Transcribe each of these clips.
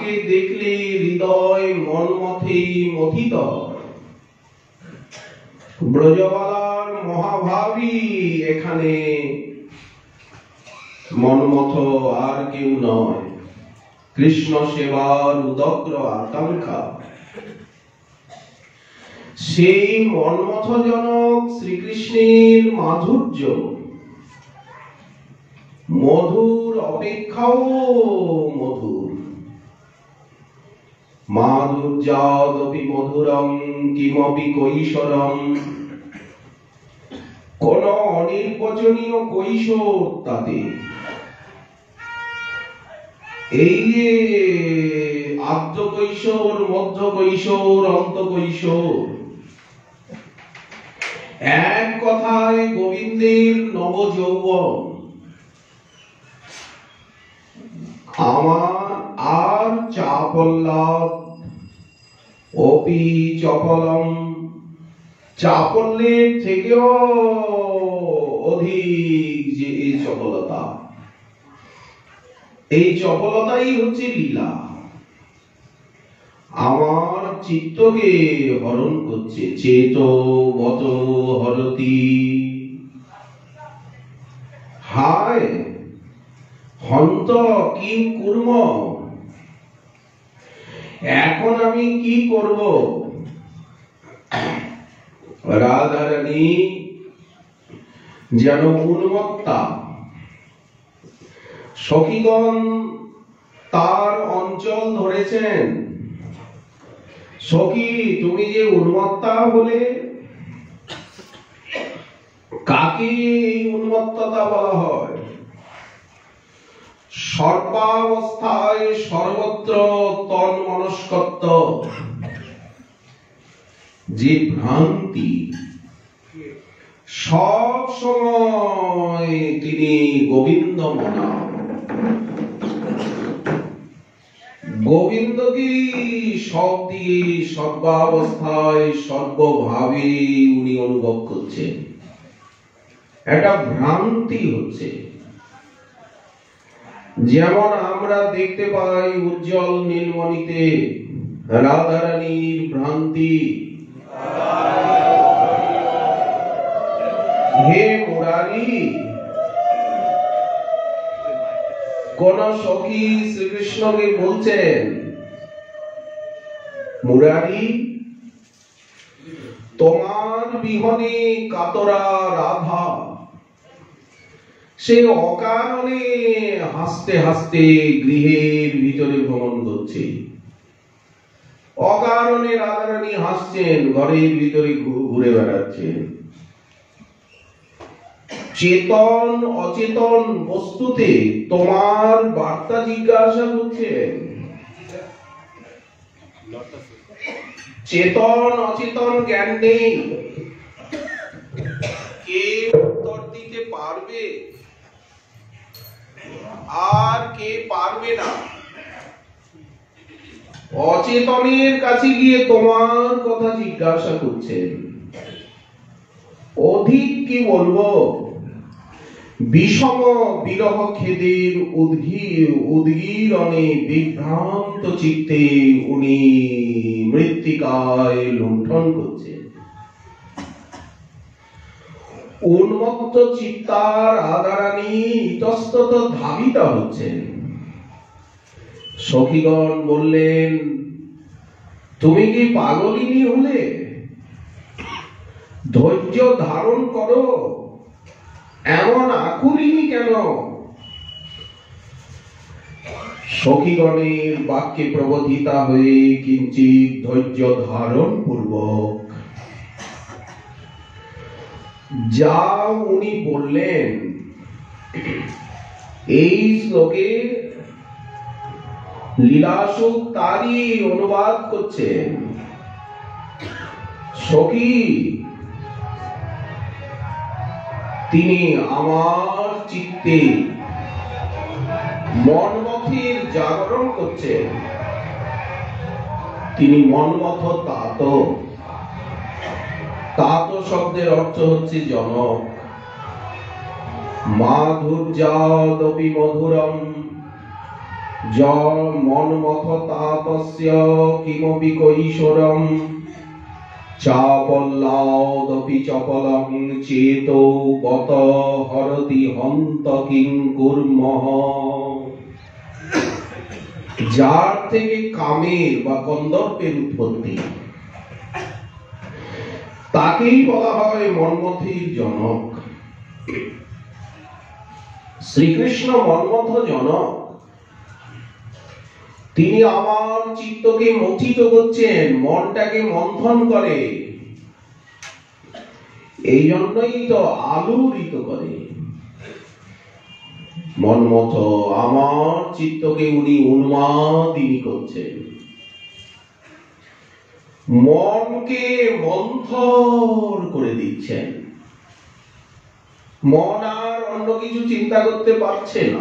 যাকে দেখলে হৃদয় মনমথে মথিত। ব্রজবালার মহাভাবী এখানে মনমথ আর কেউ নয়, কৃষ্ণ সেবার উদগ্র আকাঙ্ক্ষা। সেই মন্মথজনক শ্রীকৃষ্ণের মাধুর্য মধুর অপেক্ষাও মধুর। মাধুর্যাদপি মধুরম কিমপি কৈশোরম, কোন অনির্বচনীয় কৈশোর তাতে। এই যে আদ্য কৈশোর, মধ্য কৈশোর, অন্ত কৈশোর, এক কথায় গোবিন্দের নবযৌবন। আমার আর চাপল্লাদ অপি চপলম, চাপল্যের থেকেও অধিক যে এই চপলতা, এই চপলতাই হচ্ছে লীলা। আমার চিত্তকে হরণ করছে। চেতো বত হরতি, হায় হন্ত কি কুর্ম, এখন আমি কি করব? রাধারানী যেন উন্মত্তা। সখীগণ তার অঞ্চল ধরেছেন। সখী তুমি যে উন্মত্তা বলে, কাকে এই উন্মত্ততা বলা হয়? সর্বাবস্থায় সর্বত্র তন্মনস্কত্ব, যে ভ্রান্তি, সব সময় তিনি গোবিন্দ মনা। গোবিন্দকে সব দিকে সর্বাবস্থায় সর্বভাবে উনি অনুভব করছেন। একটা ভ্রান্তি হচ্ছে। যেমন আমরা দেখতে পাই উজ্জ্বল নীলমণিতে রাধারানীর ভ্রান্তি। হে মুরারি, কোন সখী শ্রীকৃষ্ণকে বলছেন, মুরারি তোমার বিহনে কাতরা রাধা। সে অকারণে হাসতে হাসতে গৃহের ভিতরে ভ্রমণ করছে। অকারণে রাধারানী হাসছেন, ঘরের ভিতরে ঘুরে বেড়াচ্ছেন। চেতন অচেতন বস্তুতে তোমার বার্তা জিজ্ঞাসা করছেন। চেতন অচেতন জ্ঞান নেই, কে উত্তর দিতে পারবে আর কে পারবে না। অচেতনের কাছে গিয়ে তোমার কথা জিজ্ঞাসা করছেন। অধিক কি বলবো, বিষম বিরহ খেদের উদ্গীরণে বিভ্রান্ত চিত্তে উনি মৃত্তিকায় লুণ্ঠন করছেন। উন্মত্ত চিত্তার রাধারানী ইতস্তত ধাবিতা হচ্ছেন। সখীগণ বললেন, তুমি কি পাগলিনী হলে? ধৈর্য ধারণ করো, এমন আকুলিনী কেন? সখীগণের বাক্যে প্রবোধিতা হয়ে কিঞ্চিত ধৈর্য ধারণ পূর্বক যা উনি বললেন, এই শ্লোকে লীলাসুখ তারই অনুবাদ করছেন। সখী তিনি আমার চিত্তে মনমথের জাগরণ করছেন। তিনি মনমথ তাত। তাত শব্দের অর্থ হচ্ছে জনক। মাধুর্যাদপি মধুরম, য মন্মথ তাপস্য কিমপি কৈশোরম চাপল্লাদপি চপলং চেতো বত হরতি হন্ত কিং কুর্মঃ। যার থেকে কামের বা কন্দর্পের উৎপত্তি তাকেই বলা হয় মন্মথের জনক। শ্রীকৃষ্ণ মন্মথ জনক। তিনি আমার চিত্তকে মথিত করছেন, মনটাকে মন্থন করে, এই জন্যই তো আলোড়িত করে। মন্মথ আমার চিত্তকে উনি উন্মাদিনী করছেন, মনকে মন্থর করে দিচ্ছেন। মন আর অন্য কিছু চিন্তা করতে পারছে না।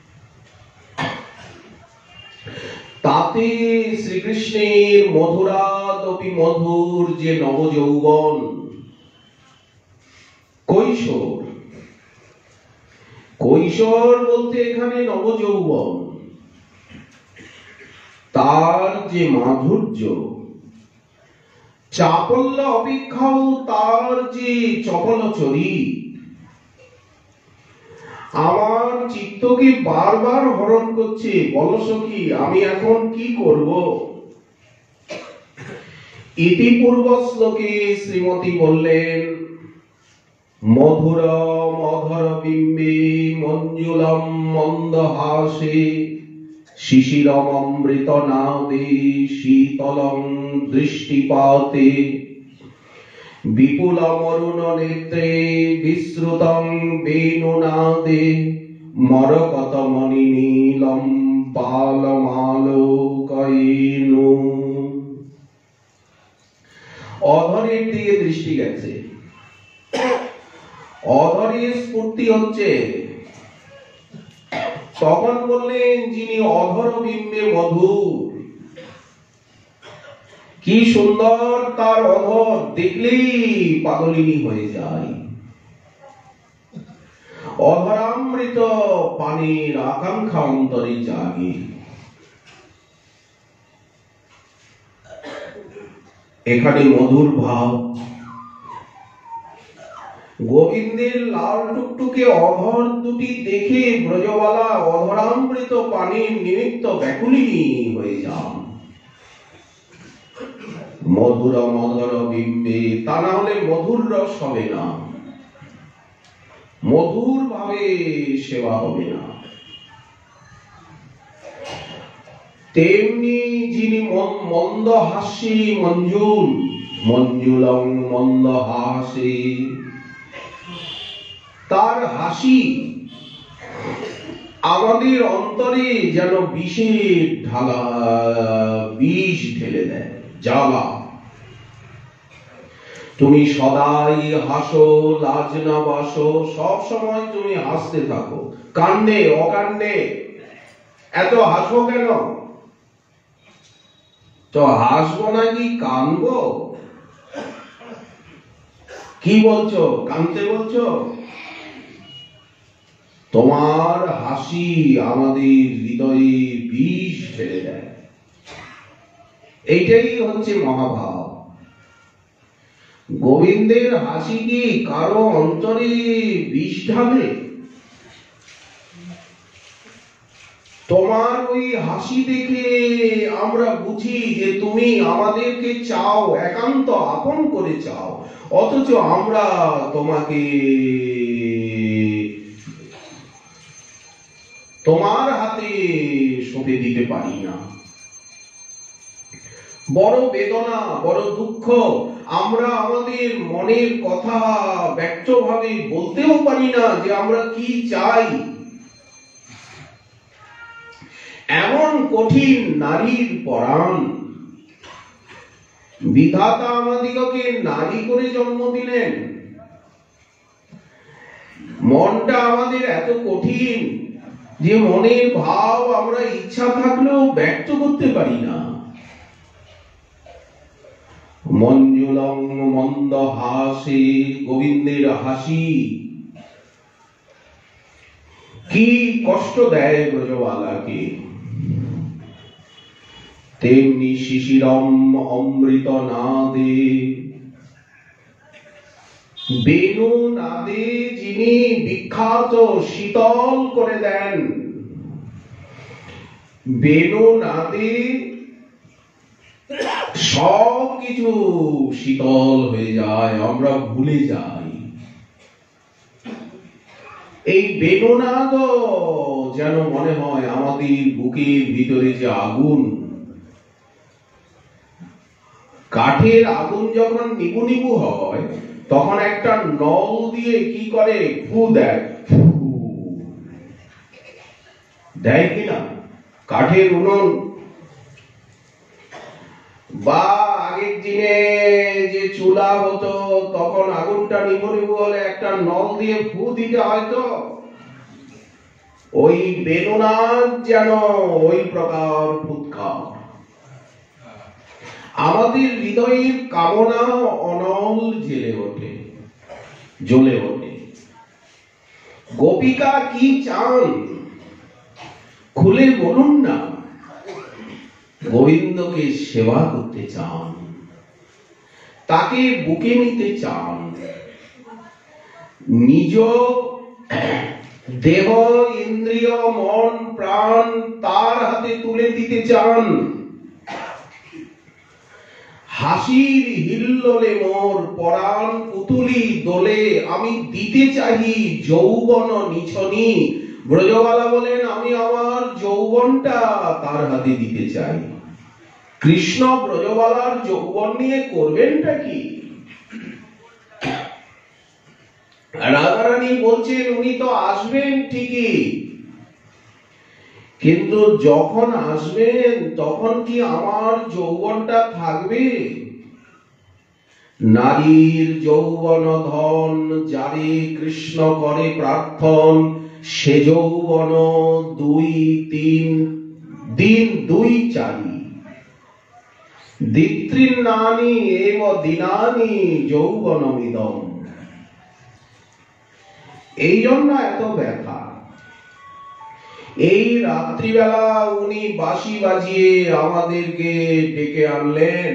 তাতে শ্রীকৃষ্ণের মধুরাদপি মধুর যে নবযৌবন, কৈশোর, কৈশোর বলতে এখানে নবযৌবন, তার যে মাধুর্য, চাপল্য অপেক্ষাও তার যে চপল চরিত, আমার চিত্তকে বারবার হরণ করছে। বলো সখী, আমি এখন কি করব? ইতিপূর্ব শ্লোকে শ্রীমতী বললেন, মধুর মধুর বিম্বে মঞ্জুলম মন্দহাসে শিশিরম অমৃত নাদে শীতলং দৃষ্টিপাতে বিপুল মরুণ নেত্রে বিশ্রুতং বেণুনাদে মরকত মণি নীলম বালমালোকয়িনু। অধরের দিকে দৃষ্টি গেছে, অধরের স্ফূর্তি হচ্ছে। তখন বললেন, যিনি অধর বিম্বে মধুর, কি সুন্দর তার অধর, দেখলেই পাগলিনী হয়ে যায়। অধরামৃত পানির আকাঙ্ক্ষা অন্তরে জাগে। এখানে মধুর ভাব। গোবিন্দের লাল টুকটুকে অধর দুটি দেখে ব্রজবালা অধরামৃত পানির নিমিত্ত ব্যাকুলিনী হয়ে যান। মধুর মধুর বিম্বে, তা না হলে মধুর রস হবে না, মধুর ভাবে সেবা হবে না। তেমনি যিনি মন্দ হাসি মঞ্জুল, মঞ্জুলং মন্দ হাসি, তার হাসি আমাদের অন্তরে যেন বিষের ঢালা, বিষ ঢেলে দেয়, জ্বালা। তুমি সদাই হাসো, লাজ না বাসো, সব সময় তুমি হাসতে থাকো, কাণ্ডে অকাণ্ডে। এত হাসো কেন? তো হাসবো নাকি কানবো? কি বলছো? কানতে বলছো? তোমার হাসি আমাদের হৃদয়ে বিষ ঢেলে দেয়। এইটাই হচ্ছে মহাভাব। গোবিন্দের হাসি কি কারো অন্তরে বিষ ঢালে? তোমার ওই হাসি দেখে আমরা বুঝি যে তুমি আমাদেরকে চাও, একান্ত আপন করে চাও, অথচ আমরা তোমাকে তোমার হাতে সঁপে দিতে পারি না। বড় বেদনা, বড় দুঃখ। আমরা আমাদের মনের কথা ব্যক্তভাবে বলতেও পারি না যে আমরা কি চাই। এমন কঠিন নারীর পরাণ। বিধাতা আমাদিগকে নারী করে জন্ম দিলেন। মনটা আমাদের এত কঠিন যে মনের ভাব আমরা ইচ্ছা থাকলেও ব্যক্ত করতে পারি না। মঞ্জুলং মন্দ হাসি, গোবিন্দের হাসি কি কষ্ট দেয় ব্রজবালাকে। তেমনি শিশিরম অমৃত নাদে, বেণু নাদে যিনি বিখ্যাত, শীতল করে দেন। বেণু নাদে সব কিছু শীতল হয়ে যায়, আমরা ভুলে যাই। এই বেণুনাদ যেন মনে হয় আমাদের বুকের ভিতরে যে আগুন, কাঠের আগুন যখন নিবু নিবু হয় তখন একটা নল দিয়ে কি করে, ফু দেয়, দেয় কিনা কাঠের উনুন, বা আগের দিনে যে চুলা হতো তখন আগুনটা নিবু নিবু হলে একটা নল দিয়ে ফু দিতে হয়তো। ওই বেণুনাদ যেন ওই প্রকার ফুৎকার। আমাদের হৃদয়ের কামনা অনল জেলে ওঠে, জ্বলে ওঠে। গোপিকা কি চান খুলে বলুন না, গোবিন্দকে সেবা করতে চান, তাকে বুকে নিতে চান, নিজ দেহ ইন্দ্রিয় মন প্রাণ তার হাতে তুলে দিতে চান। হাসির হিল্লোলে মোর পরাণ পুতুলি দোলে, আমি দিতে চাহি যৌবন নিছনি। ব্রজবালা বলেন আমি আমার যৌবনটা তার হাতে দিতে চাই। কৃষ্ণ ব্রজবালার যৌবন নিয়ে করবেনটা কি? রাধারানী বলছেন উনি তো আসবেন ঠিকই, কিন্তু যখন আসবেন তখন কি আমার যৌবনটা থাকবে? নারীর যৌবন ধন যারে কৃষ্ণ করে প্রার্থন, সে যৌবন দুই তিন দিন দুই চারি, দিত্রিনানি এব দিনানি যৌবনমিদম। এই জন্য এত ব্যথা। এই রাত্রিবেলা উনি বাঁশি বাজিয়ে আমাদেরকে ডেকে আনলেন,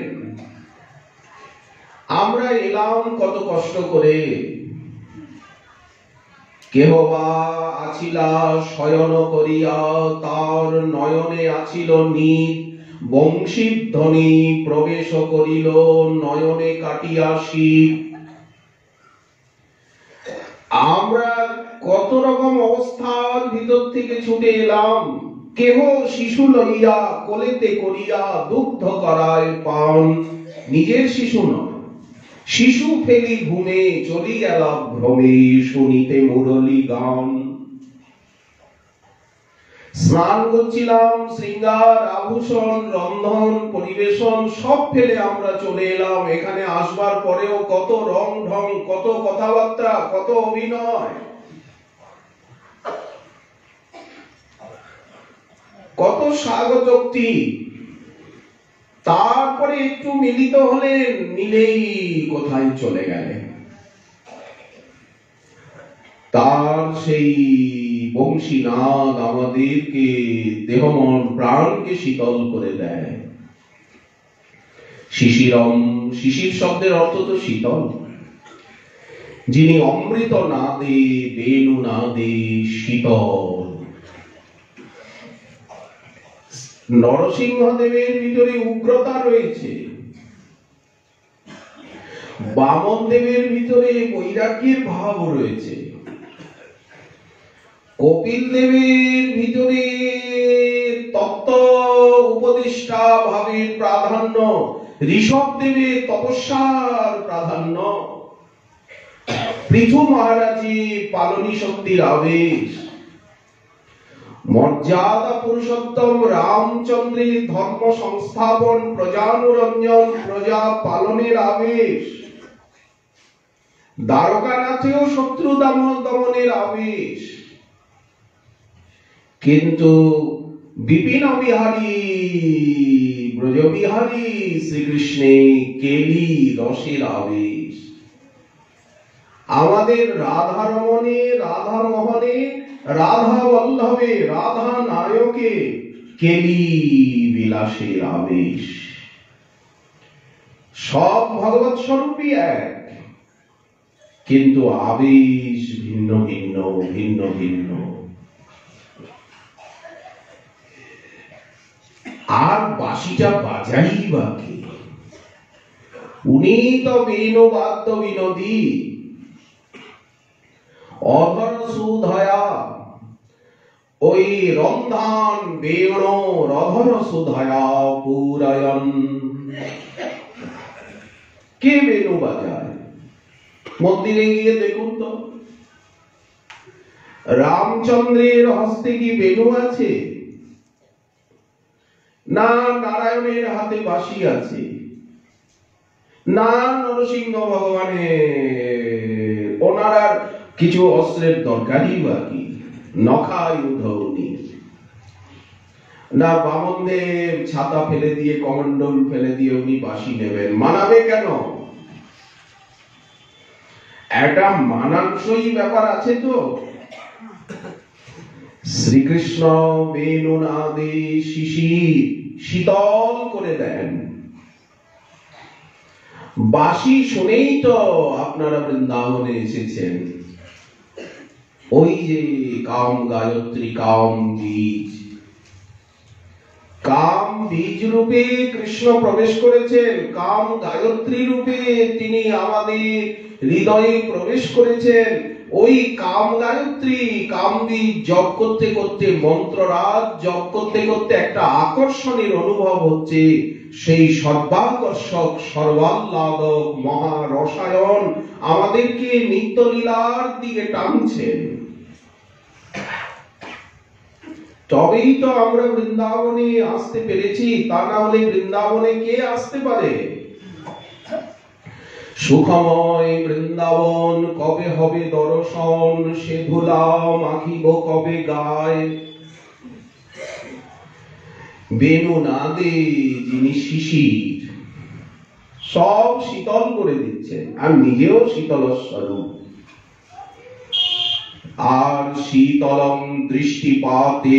আমরা এলাম কত কষ্ট করে। কেহ বা আছিলা শয়ন করিয়া, তার নয়নে আছিল নিদ, বংশীর ধ্বনি প্রবেশ করিল নয়নে কাটিয়া শীত। আমরা কত রকম অবস্থার ভিতর থেকে ছুটে এলাম। কেহ শিশু লইয়া কোলেতে করিয়া দুগ্ধ করায় পান, নিজের শিশু নয়, শিশু ফেলি ঘুমে চলি গেল ভ্রমে, শুনিতে মুরলী গান। স্নান করছিলাম, শৃঙ্গার আভূষণ রন্ধন পরিবেশন সব ফেলে আমরা চলে এলাম। এখানে আসবার পরেও কত রং ঢং, কত কথাবার্তা, কত অভিনয়, কত স্বাগতোক্তি। তারপরে একটু মিলিত হলেন, মিলেই কোথায় চলে গেলেন। তার সেই বংশীনাদ আমাদেরকে দেহ মন প্রাণকে শীতল করে দেয়। শিশিরম, শিশির শব্দের অর্থ তো শীতল। যিনি অমৃত নাদে বেণু নাদে শীতল। নরসিংহদেবের ভিতরে উগ্রতা রয়েছে, বামন দেবের ভিতরে বৈরাগ্যের ভাব রয়েছে, কপিল দেবের ভিতরে তত্ত্ব উপদেষ্টা ভাবের প্রাধান্য, ঋষভ দেবের তপস্যার প্রাধান্য, পৃথু মহারাজে পালনী শক্তির আবেশ, মর্যাদা পুরুষোত্তম রামচন্দ্রের ধর্ম সংস্থাপন প্রজানুরঞ্জন প্রজা পালনের আবেশ, দ্বারকানাথেও শত্রু দমনের আবেশ। কিন্তু বিপিন বিহারী ব্রজবিহারী শ্রীকৃষ্ণে কেলি রসের আবেশ। আমাদের রাধা রমণে, রাধা মোহনে, রাধা বল্লভে, রাধা নায়কে কেলি বিলাসের আবেশ। সব ভগবৎ স্বরূপই এক, কিন্তু আবেশ ভিন্ন ভিন্ন ভিন্ন ভিন্ন। আর বাঁশিটা বাজাই বা কে? উনি তো বেণুবাদ্য বিনোদী। অধর সুধয়া ওই রন্ধান বেণু রধর সুধয়া পুরায়ন। কে বেণু বাজায়? মন্দিরে গিয়ে দেখুন তো, রামচন্দ্রের হস্তে কি বেণু আছে? না নারায়ণের হাতে বাঁশি আছে? না নরসিংহ ভগবানের ওনার আর কিছু অস্ত্রের দরকারই বাকি? নখায় উধৌনি। না বামনদেব ছাতা ফেলে দিয়ে কমণ্ডল ফেলে দিয়ে উনি বাঁশি নেবেন? মানাবে কেন? একটা মানানসই ব্যাপার আছে তো। শ্রীকৃষ্ণ বেণুনাদে শিশির শীতল করে দেন। বাঁশি শুনেই তো আপনারা বৃন্দাবনে এসেছেন। ওই যে কাম গায়ত্রী, কাম বীজ, কাম বীজ রূপে কৃষ্ণ প্রবেশ করেছেন, কাম গায়ত্রী রূপে তিনি আমাদের হৃদয়ে প্রবেশ করেছেন। ওই কাম গায়ত্রী, কাম বীজ জপ করতে করতে, মন্ত্ররাজ জপ করতে করতে একটা আকর্ষণের অনুভব হচ্ছে। সেই সর্বাকর্ষক সর্বাহ্লাদক মহারসায়ন আমাদেরকে নিত্যলীলার দিকে টানছেন। তবেই তো আমরা বৃন্দাবনে আসতে পেরেছি, তা না হলে বৃন্দাবনে কে আসতে পারে? সুখময় বৃন্দাবন কবে হবে দর্শন, সে ধুলা মাখিব কবে গায়। বেণু নাদে যিনি শিশির, সব শীতল করে দিচ্ছেন, আর নিজেও শীতল স্বরূপ। আর শীতলং দৃষ্টিপাতে,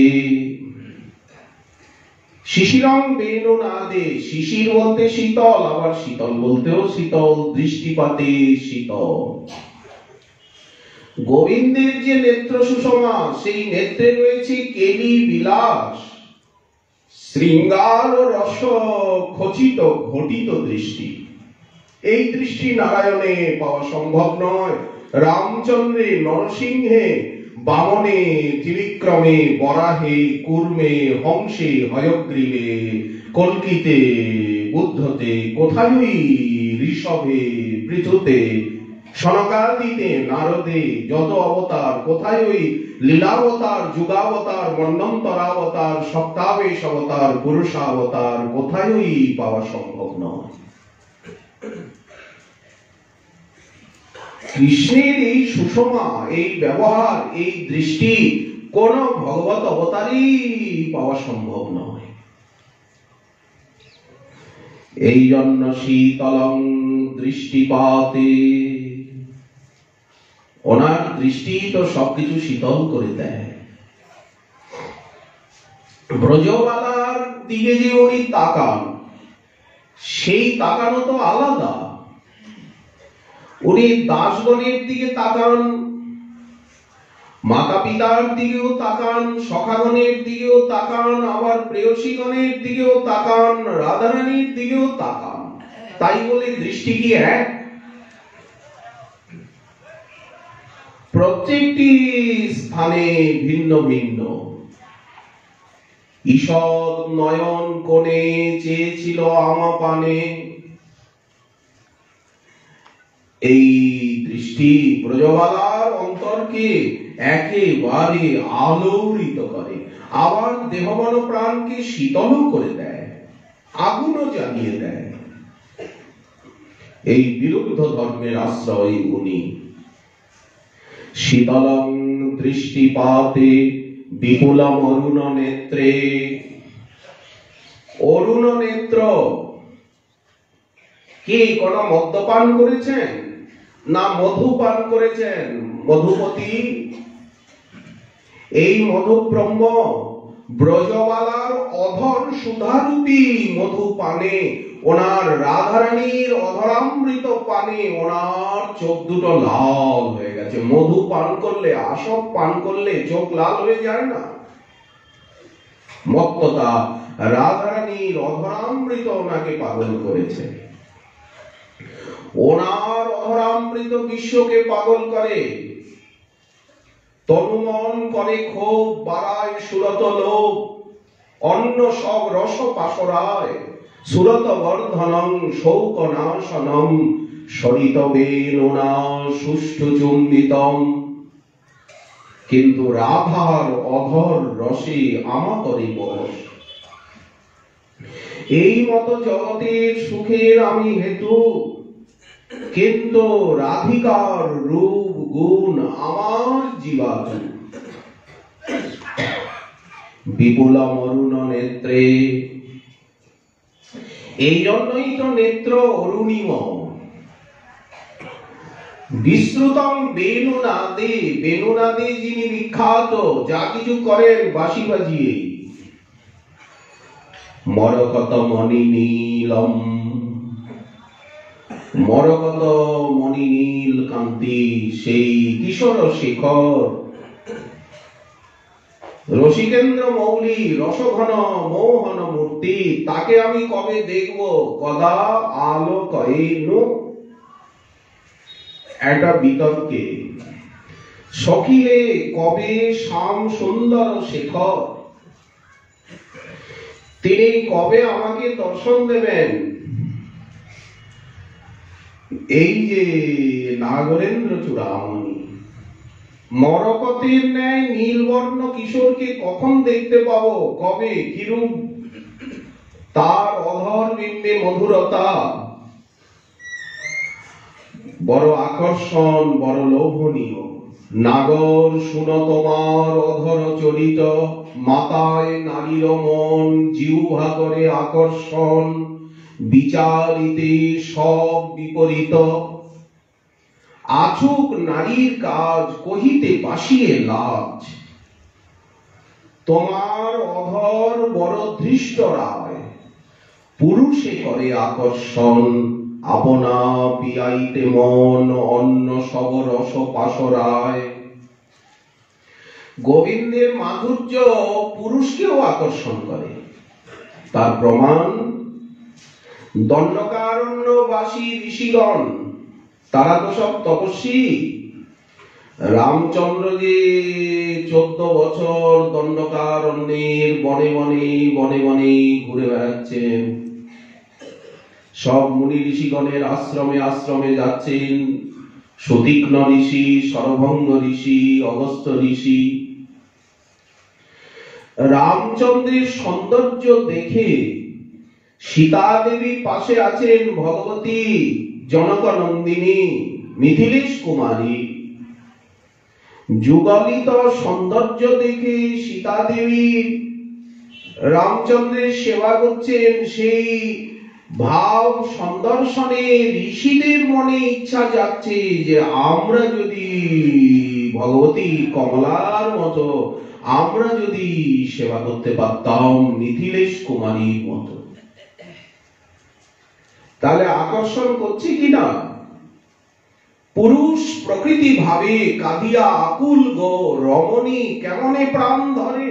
শিশিরং বেণু নাদে, শিশির বলতে শীতল, আবার শীতল বলতেও শীতল, দৃষ্টিপাতে শীতল। গোবিন্দের যে নেত্র সুষমা, সেই নেত্রে রয়েছে কেলি বিলাস, শৃঙ্গার ও রস খচিত ঘটিত দৃষ্টি। এই দৃষ্টি নারায়ণে পাওয়া সম্ভব নয়। রামচন্দ্রে, নরসিংহে, বামনে, ত্রিবিক্রমে, বরাহে, কুর্মে, হংসে, হয়গ্রীবে, কল্কিতে, বুদ্ধতে, কোথায়ই ঋষভে, পৃথুতে, সনকাদিতে, নারদে, যত অবতার, কোথায়ই লীলাবতার, যুগাবতার, মন্বন্তরাবতার, সপ্তাবেশ অবতার, পুরুষাবতার, কোথায়ই পাওয়া সম্ভব নয়। কৃষ্ণের এই সুষমা, এই ব্যবহার, এই দৃষ্টি কোন ভগবত অবতারই পাওয়া সম্ভব নয়। এই জন্য শীতলং দৃষ্টিপাতে, ওনার দৃষ্টি তো সবকিছু শীতল করে দেয়। ব্রজবালার দিকে যে উনি তাকান, সেই তাকানো তো আলাদা। উনি দাসগণের দিকে তাকান, মাতা পিতার দিকেও তাকান, সখাগণের দিকেও তাকান, আবার প্রেয়সীগণের দিকেও তাকান, রাধারানীর দিকেও তাকান। তাই বলে দৃষ্টি কি এক? প্রত্যেকটি স্থানে ভিন্ন ভিন্ন। ঈষৎ নয়ন কোণে চেয়েছিল আমা পানে, এই দৃষ্টি ব্রজবালার অন্তরকে একেবারে আলোড়িত করে, আবার দেহমন প্রাণকে শীতল করে দেয়, আগুনও জ্বালিয়ে দেয়। এই বিরুদ্ধ ধর্মের আশ্রয় উনি। শীতলং দৃষ্টিপাতে বিপুলম অরুণ নেত্রে, অরুণ নেত্র কি কোন মদ্যপান করেছেন না মধু পান করেছেন? মধুপতি, এই মধুব্রহ্ম ব্রজবালার অধর সুধারূপী মধু পানে, ওনার রাধারানীর অধরামৃত পানে ওনার চোখ দুটো লাল হয়ে গেছে। মধু পান করলে, আসব পান করলে চোখ লাল হয়ে যায় না? মত্ততা রাধারানীর অধরামৃত ওনাকে পাগল করেছে। ওনার অধরামৃত বিশ্বকে পাগল করে, তনুমন করে ক্ষোভ, বাড়ায় সুরত লোভ, অন্য সব রস পাশরায়, সুরত বর্ধনং শৌক নাশনম, সরিত বেনুনা সুষ্ঠু চুম্বিতম। কিন্তু রাধার অধর রসে আমাতরি বশ, এই মতো জগতের সুখের আমি হেতু, কিন্তু রাধিকার রূপ গুণ আমার জীবাতু। বিপুল মরুণ নেত্রে, এই জন্যই তো নেত্র অরুণিম। বিশ্রুতম বেণুনাদে, বেণুনাদে যিনি বিখ্যাত, যা কিছু করেন বাঁশি বাজিয়ে। মরকত মণি নীলম, মরকত মণি নীল কান্তি, সেই কিশোর শেখর রসিকেন্দ্র মৌলি রসঘন মোহন মূর্তি, তাকে আমি কবে দেখব? কদা আলোকয়েনু। একটা বিতর্কে সখিলে কবে শ্যাম সুন্দর শেখর, তিনি কবে আমাকে দর্শন দেবেন? এই যে নাগরেন্দ্র চূড়ামণি, মরকতের ন্যায় নীলবর্ণ কিশোরকে কখন দেখতে পাবো? কবে? কিরূপ তার অধর বিম্বে মধুরতা, বড় আকর্ষণ, বড় লোভনীয়। নাগর শুন তোমার অধর চরিত, মাতায় নারীর মন জিহ্বা করে আকর্ষণ, বিচারিতে সব বিপরীত। আচুক নারীর কাজ, কহিতে বাসিয়ে লাজ, তোমার অধর বড় ধৃষ্ট রায়, পুরুষে করে আকর্ষণ, আপনা পিয়াইতে মন অন্য সব রস পাশরায়। গোবিন্দের মাধুর্য পুরুষকেও আকর্ষণ করে, তার প্রমাণ দণ্ডকারণ্যবাসী ঋষিগণ, তারা তো সব তপস্বী। রামচন্দ্র যে 14 বছর দণ্ডকারণ্যের বনে বনে বনে বনে ঘুরে বেড়াচ্ছেন, সব মুনি ঋষিগণের আশ্রমে আশ্রমে যাচ্ছেন। সতীক্ষ্ণ ঋষি, সরভঙ্গ ঋষি, অগস্ত্য ঋষি। রামচন্দ্রের সৌন্দর্য দেখে সীতা দেবী পাশে আছেন ভগবতী জনকনন্দিনী মিথিলেশ কুমারী। যুগলিত সৌন্দর্য দেখে সীতা দেবী রামচন্দ্রের সেবা করছেন। সেই ভাব সন্দর্শনে ঋষিদের মনে ইচ্ছা যাচ্ছে যে আমরা যদি ভগবতী কমলার মতো আমরা যদি সেবা করতে পারতাম মিথিলেশ কুমারীর মতো, তাহলে আকর্ষণ করছে কিনা? পুরুষ প্রকৃতি ভাবে কাঁদিয়া আকুল গো রমণী কেমনে প্রাণ ধরে।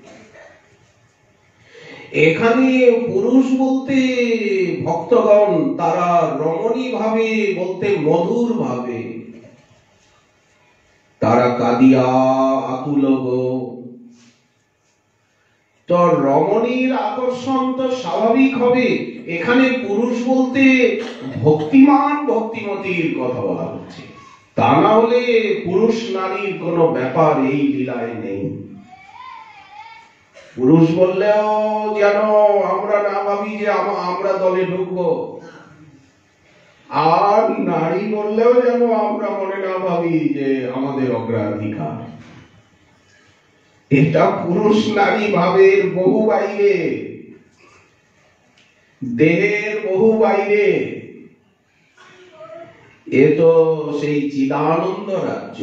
এখানে পুরুষ বলতে ভক্তগণ, তারা রমণী ভাবে বলতে মধুর ভাবে, তারা কাঁদিয়া আকুল গো। তো রমণীর আকর্ষণ তো স্বাভাবিক হবে। এখানে পুরুষ বলতে ভক্তিমান ভক্তিমতীর কথা বলা হচ্ছে, তা না হলে পুরুষ নারীর কোনো ব্যাপার এই লীলায় নেই। পুরুষ বললেও যেন আমরা না ভাবি যে আমরা দলে ঢুকবো, আর নারী বললেও যেন আমরা মনে না ভাবি যে আমাদের অগ্রাধিকার। এটা পুরুষ নারী ভাবের বহু বাইরে, দেহের বহু বাইরে। এ তো সেই চিদানন্দ রাজ্য।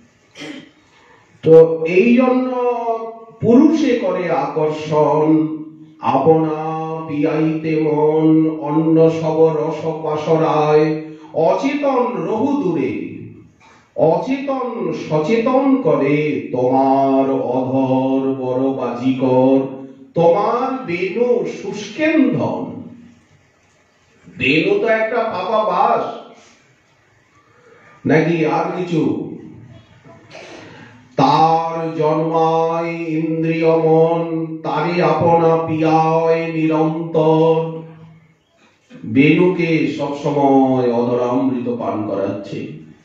তো এই জন্য পুরুষে করে আকর্ষণ, আপনা পিয়াইতে মন অন্য সব রস পাশরায় অচেতন রহু দূরে অচেতন সচেতন করে তোমার অধর বড় বাজিকর তোমার বেনু শুষ্কেন্ধন। বেনু তো একটা পাপা বাস নাকি আর কিছু? তার জন্মায় ইন্দ্রিয় মন তারে আপনা পিয়ায় নিরন্তর। বেনুকে সবসময় অধরামৃত পান করাচ্ছে।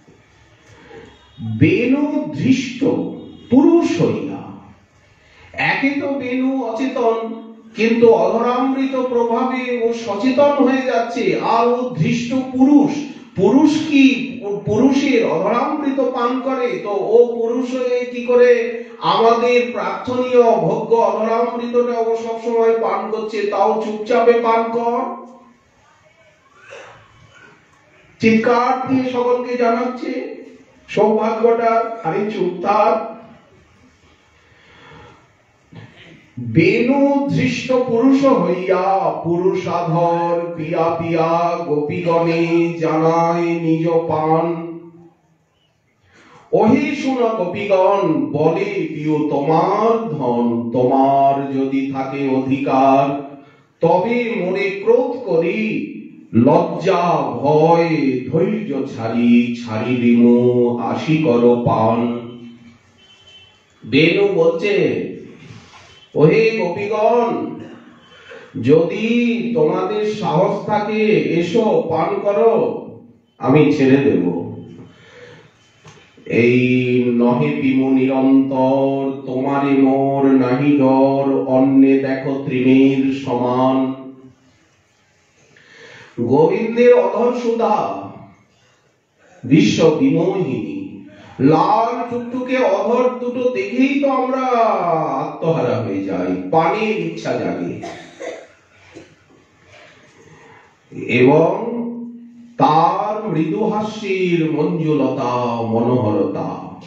বেনু দৃষ্ট পুরুষ হইয়া, একে তো বেনু অচেতন, কিন্তু অধরামৃত প্রভাবে ও সচেতন হয়ে যাচ্ছে। আর ও দৃষ্ট পুরুষ, পুরুষ কি পুরুষের অধরামৃত পান করে? তো ও পুরুষ হয়ে কি করে আমাদের প্রার্থনীয় ভোগ্য অধরামৃতটা ও সবসময় পান করছে? তাও চুপচাপে পান কর। চিৎকার দিয়ে সকলকে জানাচ্ছে সৌভাগ্যটা, আরে চুপ থাক। বেনু দৃষ্ট পুরুষ হইয়া পুরুষাধর পিয়া পিয়া গোপীগণে জানায় নিজ পান। ওহে শুনো গোপীগণ, বলে পিও তোমার ধন, তোমার যদি থাকে অধিকার, তবে মনে ক্রোধ করি লজ্জা ভয় ধৈর্য ছাড়ি দিমু আশি কর পান। বেনু বলছে, ওহে গোপীগণ, যদি তোমাদের সাহস থাকে এসো পান করো, আমি ছেড়ে দেব। এই নহে পিমু নিরন্তর, তোমারে মোর নাহি ডর, অন্যে দেখো তৃণের সমান। গোবিন্দের অধর সুধা বিশ্ব বিমোহিনী, লাল টুকটুকে অধর দুটো দেখেই তো আমরা আত্মহারা হয়ে যাই, পানির ইচ্ছা জাগে। এবং তার মৃদু হাস্যের মঞ্জুলতা মনোহরতা,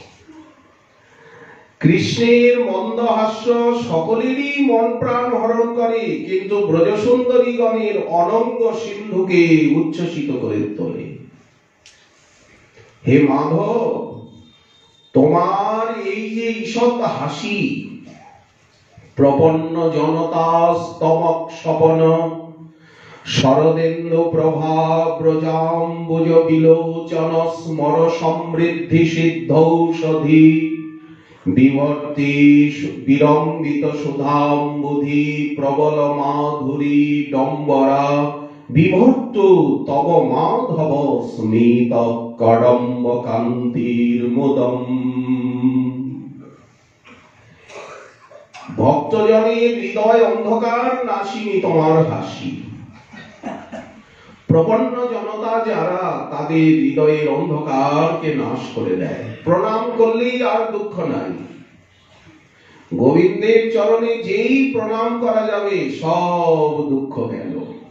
কৃষ্ণের মন্দ হাস্য সকলেরই মন প্রাণ হরণ করে, কিন্তু ব্রজসুন্দরীগণের অনঙ্গ সিন্ধুকে উচ্ছ্বসিত করে তোলে। হে মাধব, তোমার এই যে ঈষৎ হাসি, প্রপন্ন জনতা স্তমক স্বপন, শরদেন্দু প্রভা ব্রজাম্বুজ বিলোচন স্মর সমৃদ্ধি সিদ্ধৌষধি, বিবর্তি বিলম্বিত সুধাম্বুধি প্রবল মাধুরী ডম্বরা, বিভর্ত তব মাধব স্মিত কদম্ব কান্তির মুদম। ভক্তজনের হৃদয় অন্ধকার নাশিনী তোমার হাসি। প্রপন্ন জনতা যারা, তাদের হৃদয়ের অন্ধকারকে নাশ করে দেয়। প্রণাম করলেই আর দুঃখ নাই। গোবিন্দের চরণে যেই প্রণাম করা যাবে সব দুঃখ গেল,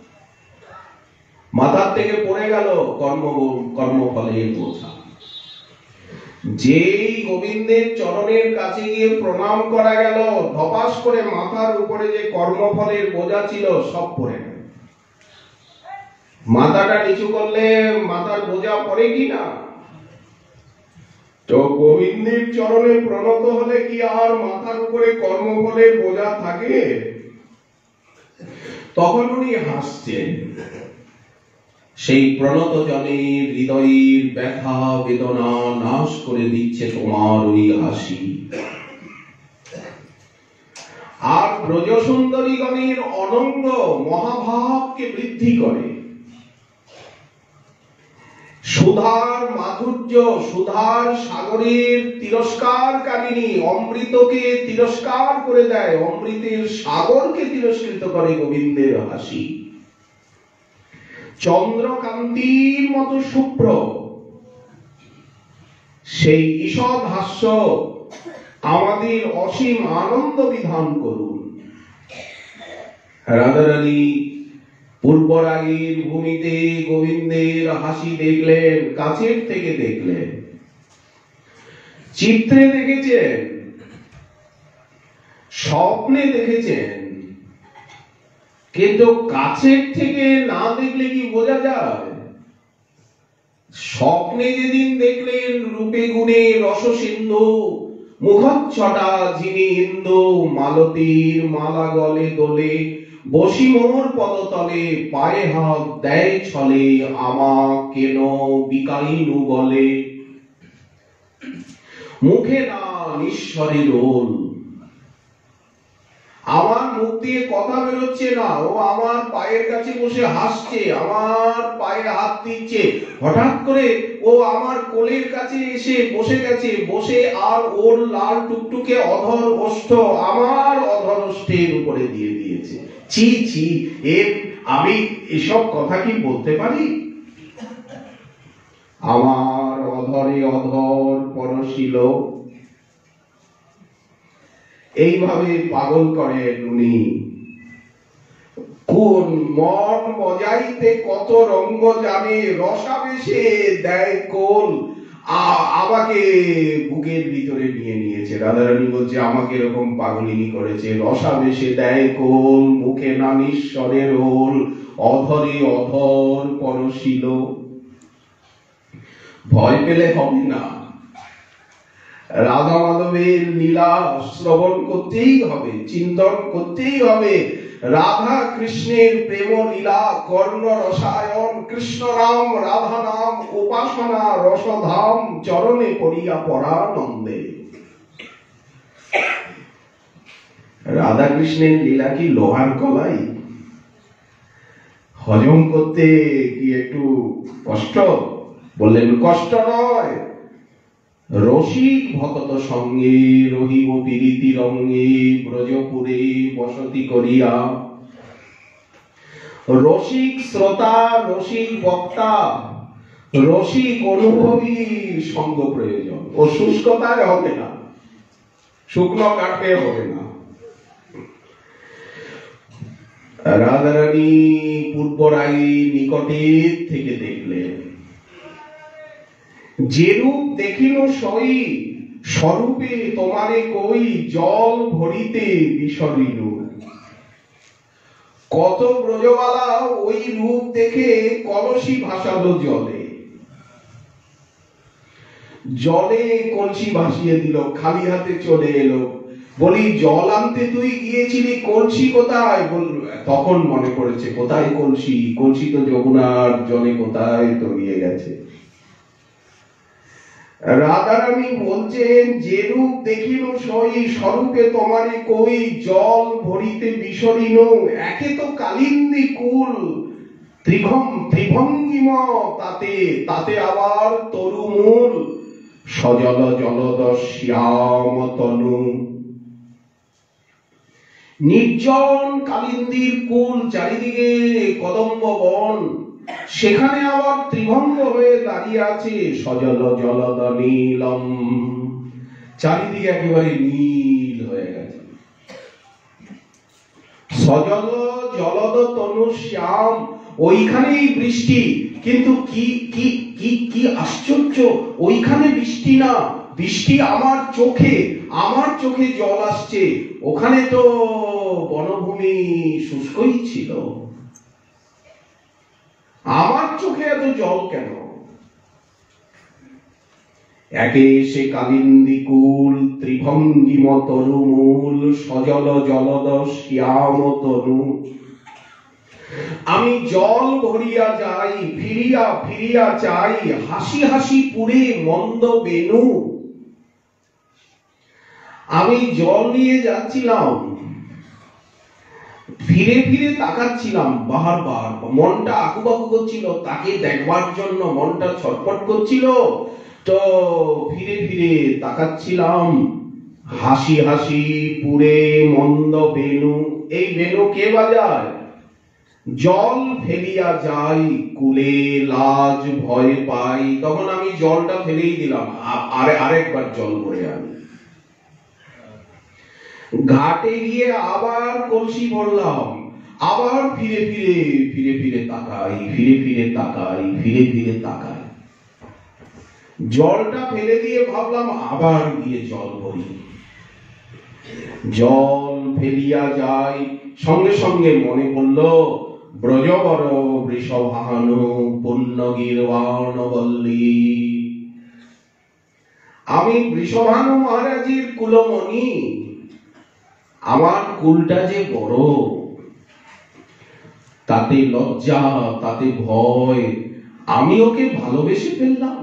মাথার থেকে পড়ে গেল কর্মফলের বোঝা। যেই গোবিন্দের চরণের কাছে গিয়ে প্রণাম করা গেল, ধপাস করে মাথার উপরে যে কর্মফলের বোঝা ছিল সব পড়ে গেল। মাথাটা নিচু করলে মাথার বোঝা পড়ে কি না? তো গোবিন্দের চরণে প্রণত হলে কি আর মাথার উপরে কর্মফলের বোঝা থাকে? তখন উনি হাসছেন। সেই প্রণত জনের হৃদয়ের ব্যথা বেদনা নাশ করে দিচ্ছে তোমার ওই হাসি। আর ব্রজসুন্দরীগণের অনঙ্গ মহাভাবকে বৃদ্ধি করে। সুধার মাধুর্য, সুধার সাগরের তিরস্কারকারিণী, অমৃতকে তিরস্কার করে দেয়, অমৃতের সাগরকে তিরস্কৃত করে গোবিন্দের হাসি। চন্দ্রকান্তির মতো শুভ্র সেই ঈষৎ হাস্য আমাদের অসীম আনন্দ বিধান করুন। রাধারানী পূর্বরাগের ভূমিতে গোবিন্দের হাসি দেখলেন, কাছের থেকে দেখলেন, চিত্রে দেখেছেন, স্বপ্নে দেখেছেন, কিন্তু কাছের থেকে না দেখলে কি বোঝা যায়? স্বপ্নে যেদিন দেখলেন রূপে গুণে রসসিন্ধু, মুখচ্ছটা যিনি ইন্দু, মালতীর মালা গলে দোলে, বসি মোর পদতলে, পায়ে হাত দেয় ছলে, আমা কেন বিকাইনু বলে, মুখে না নিঃস্বরে রোল। আমার মুখ দিয়ে কথা বেরোচ্ছে না, ও আমার পায়ের কাছে বসে হাসছে, আমার পায়ে হাত দিচ্ছে। হঠাৎ করে ও আমার কোলের কাছে এসে বসে গেছে, বসে আর ওর লাল টুকটুকে অধর ওষ্ঠ আমার অধর ওষ্ঠের উপরে দিয়ে দিয়েছে। ছি ছি, আমি এসব কথা কি বলতে পারি? আমার অধরে অধর পরশিল। এইভাবে পাগল করেন উনি। কোন মন মজাইতে কত রঙ্গ জানে, রসাবেশে দেয় কোল। আমাকে বুকের ভিতরে নিয়ে নিয়েছে। রাধারানী বলছে আমাকে এরকম পাগলিনী করেছে। রসাবেশে দেয় কোল, মুখে না নিঃস্বরে রোল, অধরে অধর পরশিল। ভয় পেলে হবে না, রাধা মাধবের লীলা শ্রবণ করতেই হবে, চিন্তন করতেই হবে। রাধা কৃষ্ণের প্রেম লীলা, কর্ণ রসায়ন, কৃষ্ণ নাম রাধা নাম, উপাসনা রসধাম, চরণে পড়িয়া পরানন্দে। রাধা কৃষ্ণের লীলা কি লোহার কলাই? হজম করতে কি একটু কষ্ট? বললেন কষ্ট নয়, রসিক ভকত সঙ্গে রহিব প্রীতি রঙ্গে, ব্রজপুরে বসতি করিয়া। রসিক শ্রোতা, রসিক বক্তা, রসিক অনুভবী সঙ্গ প্রয়োজন। ও শুষ্কতায় হবে না, শুকনো কাঠে হবে না। রাধারানী পূর্বরাই নিকটে থেকে দেখলেন, যে রূপ দেখিল সই, স্বরূপে তোমারে কই, জল ভরিতে বিসরিল। কত ব্রজবালা ওই রূপ দেখে কলসি ভাসালো জলে, জলে কলসি ভাসিয়ে দিল, খালি হাতে চলে এলো। বলি জল আনতে তুই গিয়েছিলি, কলসি কোথায়? তখন মনে পড়েছে কোথায় কলসি, কলসি তো যমুনার জলে কোথায় তলিয়ে গেছে। রাধারানী বলছেন যে রূপ দেখিল সই, স্বরূপে তোমারে কই, জল ভরিতে বিসরিল। একে তো কালিন্দী কুল, ত্রিভঙ্গিম তাতে, তাতে আবার তরুমূল, সজল জলদ শ্যাম তনু। নির্জন কালিন্দীর কুল, চারিদিকে কদম্ব বন, সেখানে আবার ত্রিভঙ্গ হয়ে দাঁড়িয়ে আছে সজল জলদ নীলম। চারিদিকে একেবারে নীল হয়ে গেছে। সজল জলদ তনু শ্যাম, ওইখানেই বৃষ্টি। কিন্তু কি কি কি কি আশ্চর্য, ওইখানে বৃষ্টি না, বৃষ্টি আমার চোখে, আমার চোখে জল আসছে। ওখানে তো বনভূমি শুষ্কই ছিল, আমার চোখে এত জল কেন? একে সে কালিন্দী কুল, ত্রিভঙ্গিম তরুমূল, সজল জলদ শ্যাম তনু। আমি জল ভরিয়া যাই, ফিরিয়া ফিরিয়া চাই, হাসি হাসি পুরে মন্দ বেনু। আমি জল নিয়ে যাচ্ছিলাম, ফিরে ফিরে তাকাচ্ছিলাম বারবার, মনটা আকুবাকু করছিল, তাকে দেখবার জন্য মনটা ছটফট করছিল। তো ফিরে ফিরে তাকাচ্ছিলাম, হাসি হাসি পুরে মন্দ বেনু। এই বেনু কে বাজায়? জল ফেলিয়া যাই কুলে, লাজ ভয় পাই। তখন আমি জলটা ফেলেই দিলাম, আরেকবার জল ভরে আনি। ঘাটে গিয়ে আবার কলসি ভরলাম, আবার ফিরে ফিরে ফিরে ফিরে তাকাই, ফিরে ফিরে তাকাই, ফিরে ফিরে তাকাই। জলটা ফেলে দিয়ে ভাবলাম আবার গিয়ে জল ভরি। জল ফেলিয়া যায়, সঙ্গে সঙ্গে মনে পড়ল ব্রজবর বৃষভানু পুণ্য গিরবাণবল্লী। আমি বৃষভানু মহারাজের কুলমণি, আমার কুলটা যে বড়, তাতে লজ্জা, তাতে ভয়, আমি ওকে ভালোবেসে ফেললাম।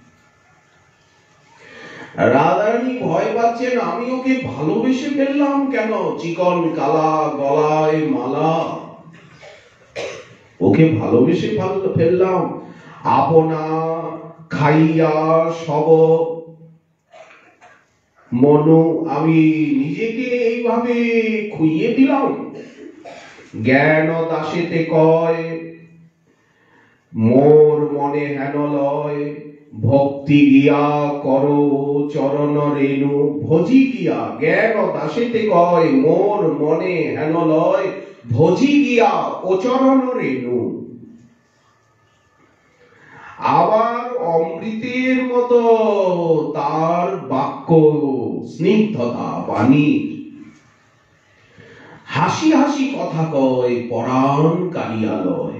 রাধারানী ভয় পাচ্ছেন, আমি ওকে ভালোবেসে ফেললাম কেন? চিকন কালা গলায় মালা, ওকে ভালোবেসে ফেললাম। আপনা খাইয়া সব মনু, আমি নিজেকে এইভাবে খুইয়ে দিলাম। জ্ঞান দাসেতে কয় মোর মনে হেন লয়, ভক্তি গিয়া করো চরণ রেণু ভজি গিয়া। জ্ঞান দাসেতে কয় মোর মনে হেন লয়, ভজি গিয়া ও চরণ রেণু। আবার অমৃতের মতো তার বাক্য স্নিগ্ধতা বাণী, হাসি হাসি কথা কয় পরাণ কালিয়ালয়।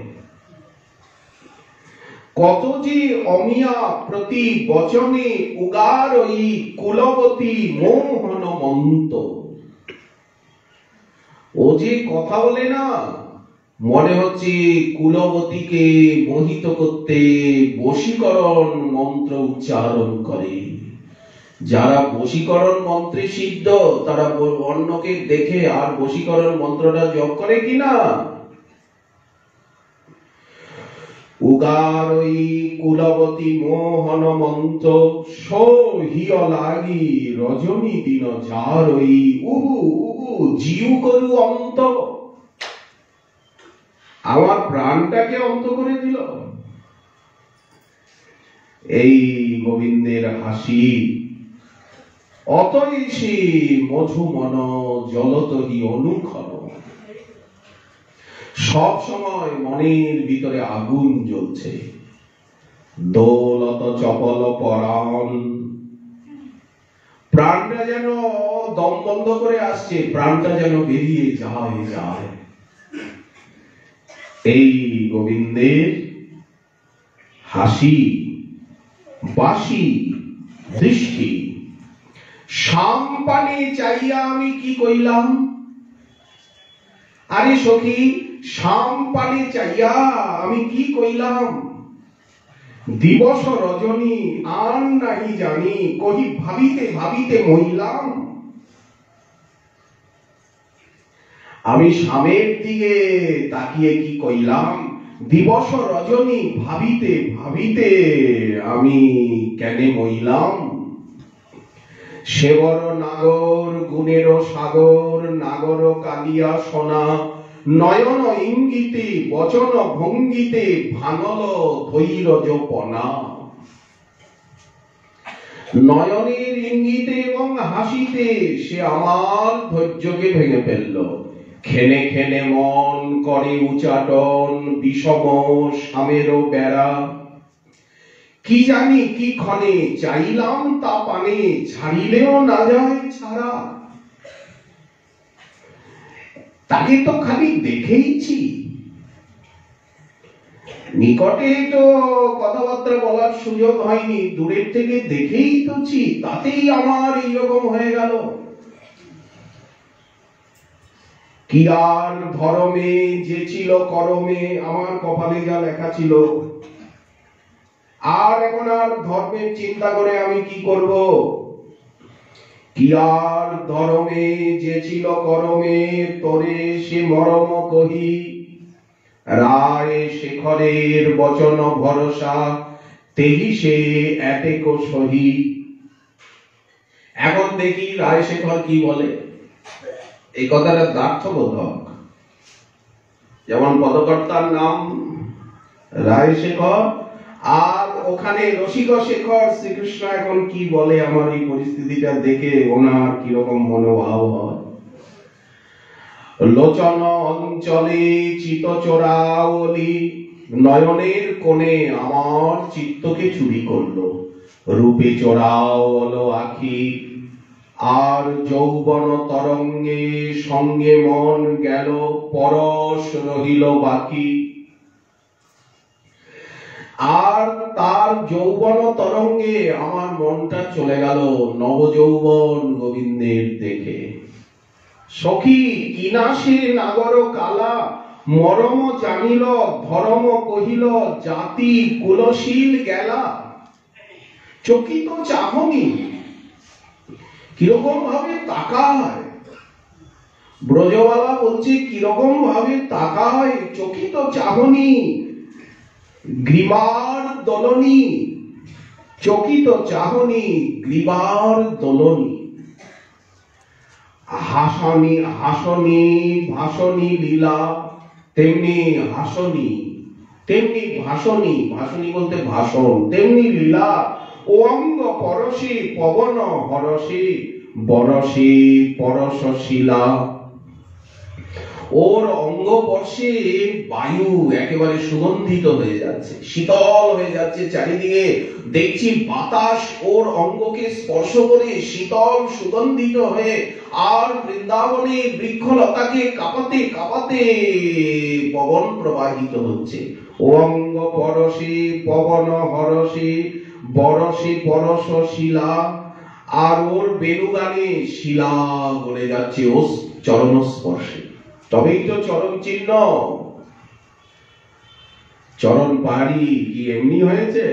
কত যে অমিয়া প্রতি বচনে উগার ওই কুলবতী মোহন মন্ত। ও যে কথা বলে না, মনে হচ্ছে কুলবতীকে মোহিত করতে বশীকরণ মন্ত্র উচ্চারণ করে। যারা বশীকরণ মন্ত্রে সিদ্ধ, তারা অন্যকে দেখে আর বশীকরণ মন্ত্রটা জপ করে কিনা? উগার ওই কুলবতী মোহন মন্ত্র, সহিয় লাগি রজনী দিন যার ওই উহু উহু জিউ করু অন্ত। আমার প্রাণটাকে অন্ত করে দিল। এই গোবিন্দের হাসি, অতই সে মধুমন জলতহি অনুক্ষণ। সব সময় মনের ভিতরে আগুন জ্বলছে। দৌলত চপল পরাণ, প্রাণটা যেন দম বন্ধ করে আসছে, প্রাণটা যেন বেরিয়ে যায় যায়। এই গোবিন্দের হাসি, বাসি দৃষ্টি। সাম্পানে চাইয়া আমি কি কইলাম? আরে সখী, সাম্পানে চাইয়া আমি কি কইলাম? দিবস রজনী আর নাহি জানি, কহি ভাবিতে ভাবিতে মইলাম। আমি স্বামীর দিকে তাকিয়ে কি কইলাম? দিবস রজনী ভাবিতে ভাবিতে আমি কেন মইলাম। সেবর নাগর গুণের সাগর, নাগর কালিয়া সোনা, নয়ন ইঙ্গিতে বচন ভঙ্গিতে ভাঙল ধৈর্যপনা। নয়নের ইঙ্গিতে এবং হাসিতে সে আমার ধৈর্যকে ভেঙে ফেলল। খেনে খেনে মন করে উচাটন, বিষম সামেরও বেড়া। কি জানি কি ক্ষণে চাইলাম তা পানে, ছাড়িলেও না যায় ছাড়া। তাকে তো খালি দেখেইছি, নিকটে তো কথাবার্তা বলার সুযোগ হয়নি, দূরের থেকে দেখেই তোছি, তাতেই আমার এইরকম হয়ে গেল। কি আর ধরমে যে ছিল করমে, আমার কপালে যা লেখা ছিল। আর এখন আর ধর্মের চিন্তা করে আমি কি করব? কি আর ধর্মে যে ছিল করমে, তোরে সে মরম কহি। রায় শেখরের বচন ভরসা, তেহি সে এতেক সহি। এখন দেখি রায় শেখর কি বলে। এই কথাটা দ্ব্যর্থবোধক। যেমন পদকর্তার নাম রায় শেখর, আর ওখানে রসিক শেখর। শ্রীকৃষ্ণ এখন কি বলে, আমার এই পরিস্থিতিটা দেখে ওনার কিরকম মনোভাব হয়। লোচন অঞ্চলে চিত চোরাওলি, নয়নের কোণে আমার চিত্তকে চুরি করলো। রূপে চোরাওল আখি, আর যৌবন তরঙ্গে সঙ্গে মন গেল, পরশ রহিল বাকি। আর তার যৌবন তরঙ্গে আমার মনটা চলে গেল নবযৌবন গোবিন্দের দেখে। সখী কিনাশে নাগর কালা, মরম জানিল ধর্ম কহিল, জাতি কুলশীল গেলা। চকিত চাহনি কিরকম ভাবে তাকায়, ব্রজবালা বলছে কিরকম ভাবে তাকায়, চকিত চাহনি গ্রীবার দলনি, চকিত চাহনি গ্রীবার দলনি। হাসনি হাসনি ভাসনি লীলা, তেমনি হাসনি তেমনি ভাসনি, ভাসনি বলতে ভাষণ, তেমনি লীলা। ও অঙ্গ পরশে পবন হরসে, বরসে পরশশীলা। ওর অঙ্গ পরশে বায়ু একেবারে সুগন্ধিত হয়ে যাচ্ছে, শীতল হয়ে যাচ্ছে চারিদিকে। দেখছি বাতাস ওর অঙ্গকে স্পর্শ করে শীতল সুগন্ধিত হয়ে, আর বৃন্দাবনে বৃক্ষলতাকে কাঁপাতে কাঁপাতে পবন প্রবাহিত হচ্ছে। ও অঙ্গ পরশে পবন হরসে, বরসে পরশশীলা। আর ওর বেণুগানে শিলা গলে যাচ্ছে ও চরণ স্পর্শে। তবেই তো চরণ চিহ্ন। চরণ পাহাড়ি কি এমনি হয়েছে?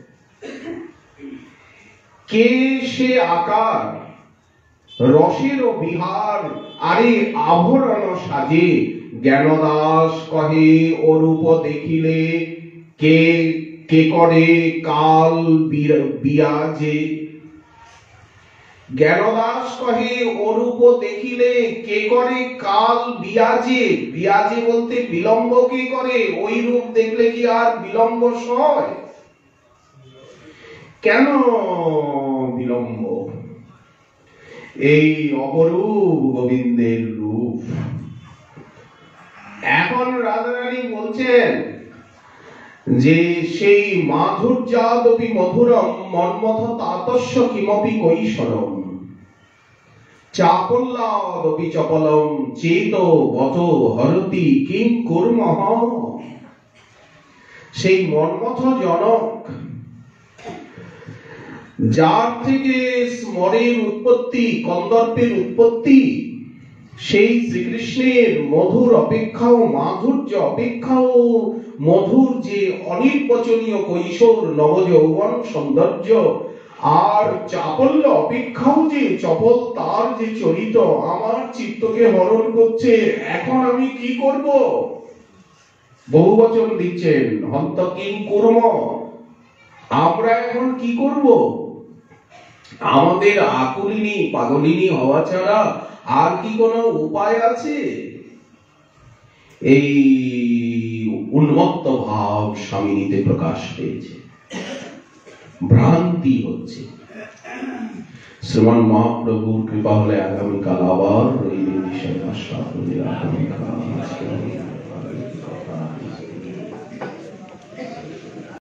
কে সে আকার রসের বিহার, আরে আভরণ সাজে। জ্ঞানদাস কহে ও রূপ দেখিলে, কে কে করে কাল বিরাজে। জ্ঞানদাস কহে অরূপ দেখিলে, কে করে কাল বিরাজে। বিরাজে বলতে বিলম্ব কে করে? ওই রূপ দেখলে কি আর বিলম্ব সয়? কেন বিলম্ব? এই অপরূপ গোবিন্দের রূপ। এখন রাধারানী বলছেন যে সেই মাধুর্যাদপি মধুরম, মন্মথ তাতস্য কিমপি কৈশরম, চাপল্লাদপি চপলম, চেত বত হরতি কিং কুর্মঃ। সেই মন্মথ জনক, যার থেকে স্মরের উৎপত্তি, কন্দর্পের উৎপত্তি, সেই শ্রীকৃষ্ণের মধুর অপেক্ষাও, মাধুর্য অপেক্ষাও মধুর যে অনির্বচনীয় কৈশোর নবযৌবন সৌন্দর্য, আর চাপল্য অপেক্ষাও যে চপল তার যে চরিত, আমার চিত্তকে হরণ করছে। এখন আমি কি করব? বহু বচন দিচ্ছেন, হন্ত কিং কুর্ম। আমরা এখন কি করব? আমাদের আকুলিনী পাগলিনী হওয়া ছাড়া আর কি কোনো উপায় আছে? এই উন্মত্ত ভাব স্বামীতে প্রকাশ পেয়েছে, ভ্রান্তি হচ্ছে। শ্রীমান মহাপ্রভুর কৃপা হলে আগামীকাল আবার এই বিষয়